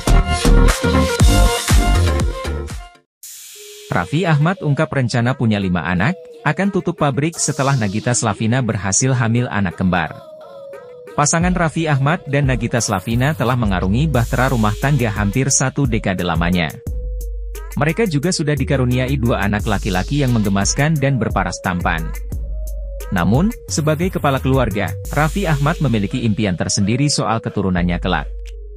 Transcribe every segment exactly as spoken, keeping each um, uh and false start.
Raffi Ahmad ungkap rencana punya lima anak, akan tutup pabrik setelah Nagita Slavina berhasil hamil anak kembar. Pasangan Raffi Ahmad dan Nagita Slavina telah mengarungi bahtera rumah tangga hampir satu dekade lamanya. Mereka juga sudah dikaruniai dua anak laki-laki yang menggemaskan dan berparas tampan. Namun, sebagai kepala keluarga, Raffi Ahmad memiliki impian tersendiri soal keturunannya kelak.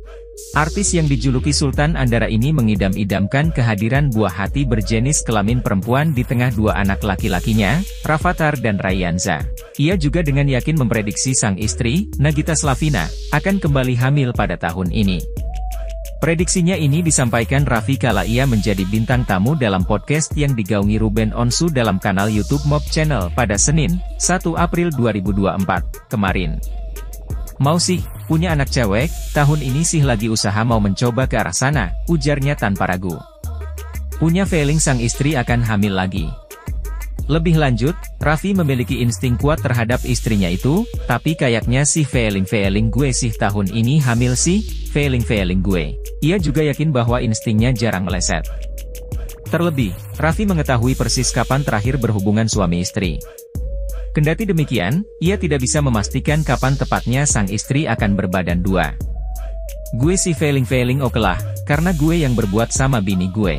Artis yang dijuluki Sultan Andara ini mengidam-idamkan kehadiran buah hati berjenis kelamin perempuan di tengah dua anak laki-lakinya, Rafatар dan Raihanza. Ia juga dengan yakin memprediksi sang istri, Nagita Slavina, akan kembali hamil pada tahun ini. Prediksinya ini disampaikan Raffi kala ia menjadi bintang tamu dalam podcast yang digaungi Ruben Onsu dalam kanal YouTube Mob Channel pada Senin, satu April dua ribu dua puluh empat, kemarin. Mau sih, punya anak cewek, tahun ini sih lagi usaha mau mencoba ke arah sana, ujarnya tanpa ragu. Punya feeling sang istri akan hamil lagi. Lebih lanjut, Raffi memiliki insting kuat terhadap istrinya itu, tapi kayaknya sih feeling-feeling gue sih tahun ini hamil sih, feeling-feeling gue. Ia juga yakin bahwa instingnya jarang meleset. Terlebih, Raffi mengetahui persis kapan terakhir berhubungan suami istri. Kendati demikian, ia tidak bisa memastikan kapan tepatnya sang istri akan berbadan dua. Gue sih feeling-feeling oke lah, karena gue yang berbuat sama bini gue.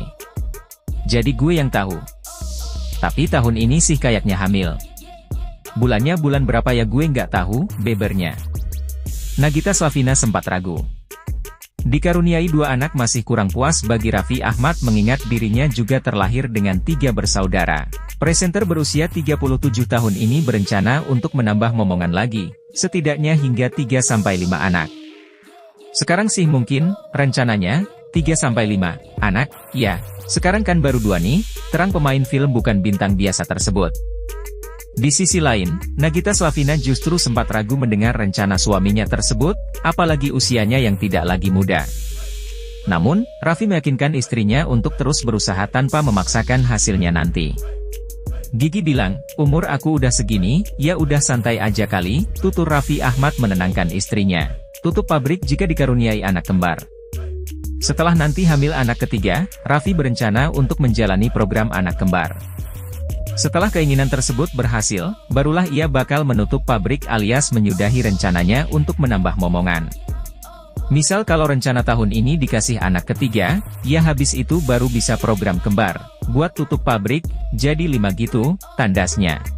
Jadi gue yang tahu. Tapi tahun ini sih kayaknya hamil. Bulannya bulan berapa ya gue nggak tahu, bebernya. Nagita Slavina sempat ragu. Dikaruniai dua anak masih kurang puas bagi Raffi Ahmad mengingat dirinya juga terlahir dengan tiga bersaudara. Presenter berusia tiga puluh tujuh tahun ini berencana untuk menambah momongan lagi, setidaknya hingga tiga sampai lima anak. Sekarang sih mungkin, rencananya, tiga sampai lima anak, ya, sekarang kan baru dua nih, terang pemain film bukan bintang biasa tersebut. Di sisi lain, Nagita Slavina justru sempat ragu mendengar rencana suaminya tersebut, apalagi usianya yang tidak lagi muda. Namun, Raffi meyakinkan istrinya untuk terus berusaha tanpa memaksakan hasilnya nanti. Gigi bilang, umur aku udah segini, ya udah santai aja kali, tutur Raffi Ahmad menenangkan istrinya. Tutup pabrik jika dikaruniai anak kembar. Setelah nanti hamil anak ketiga, Raffi berencana untuk menjalani program anak kembar. Setelah keinginan tersebut berhasil, barulah ia bakal menutup pabrik alias menyudahi rencananya untuk menambah momongan. Misal kalau rencana tahun ini dikasih anak ketiga, ya habis itu baru bisa program kembar, buat tutup pabrik, jadi lima gitu, tandasnya.